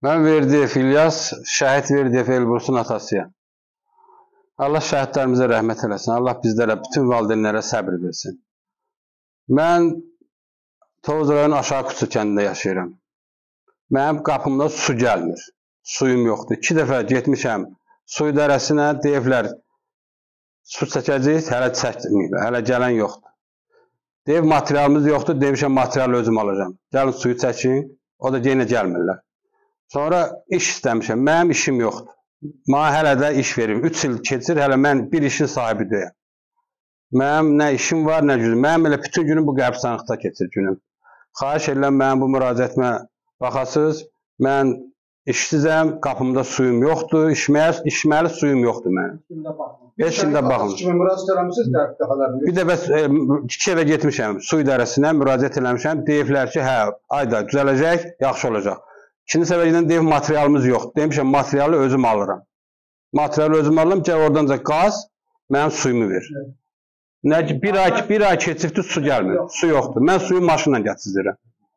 Mən Verdiyev İlyas, şəhid Verdiyev Elbrus'un atasıyam. Allah şəhidlərimizə rəhmət eləsin. Allah bizlərə, bütün valideynlərə səbr versin. Mən Tovuz rayonu Aşağı Kuçu kəndində yaşayıram. Mənim qapımda su gəlmir. Suyum yoxdur. 2 dəfə getmişəm su idarəsinə, deyiblər su çəkəcəyik, hələ çəkməyib, hələ gələn yoxdur. Deyib materialımız yoxdur, demişəm materialı özüm alacağım. Gəlin suyu çəkin, o da yenə gəlmirlər. Sonra iş istəmişəm, mənim işim yoxdur. Mənə hələ də iş verir, 3 il keçir, hələ mən bir işin sahibi deyəm. Mənim nə işim var, nə gücüm. Mənim elə bütün günüm bu qəbirstanlıqda keçir günüm. Xahiş edirəm, mənim bu müraciətimə baxasınız. Mən işsizəm, qapımda suyum yoxdur, içməli suyum yoxdur mənim. Heç kimdə baxın. Bir dəfə 2 dəfə getmişəm su idarəsinə, müraciət eləmişəm. Deyiblər ki, hə, ayda düzələcək, yaxşı olacaq. İkinci səbəbdən deyib materialımız yoxdur. Demişəm, materialı özüm alıram. Materialı özüm alıram, gəl oradanca qaz, mənim suyumu ver. Bir ay keçibdir, su gəlmir, su yoxdur. Mən suyu maşınla gətirirəm.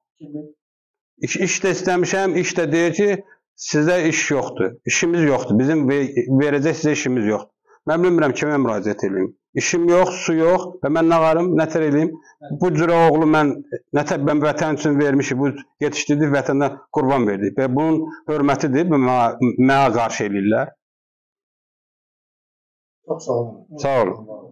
İş də istəmişəm, iş də deyir ki, sizdə iş yoxdur, işimiz yoxdur, bizim verəcək sizə işimiz yoxdur. Mən bilmirəm kimə müraciət edeyim. İşim yox, su yox və mən nə varım, nətər edeyim. Bu cürə oğlu mən vətən üçün vermişim, bu yetişdirdik, vətəndən qurban verdik. Və bunun hörmətidir, mənə qarşı eləyirlər. Çox sağ olun. Sağ olun.